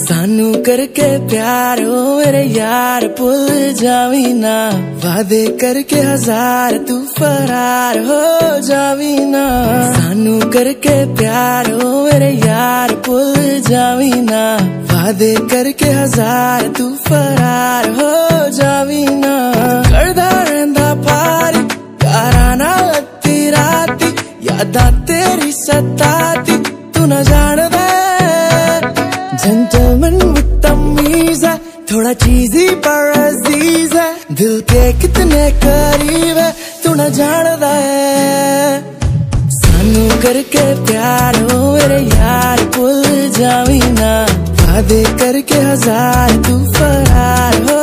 सानू करके प्यार हो मेरे यार भुल जावी ना, वादे करके हजार तू फरार हो जावी ना। सानू करके प्यार हो मेरे यार भुल जावी ना, वादे करके हजार तू फरार हो जावी ना। करदा रहिंदा पारी यारा नाल अद्धी राती, यादां तेरी सताती तू ना जानदा। जेंटलमैन विद तमीज है, थोड़ा चीज़ी पर अजीज है, दिल के कितने करीब है तू ना जानदा है। सानू करके प्यार हो मेरे यार भुल जावी ना, वादे करके हजार तू फरार हो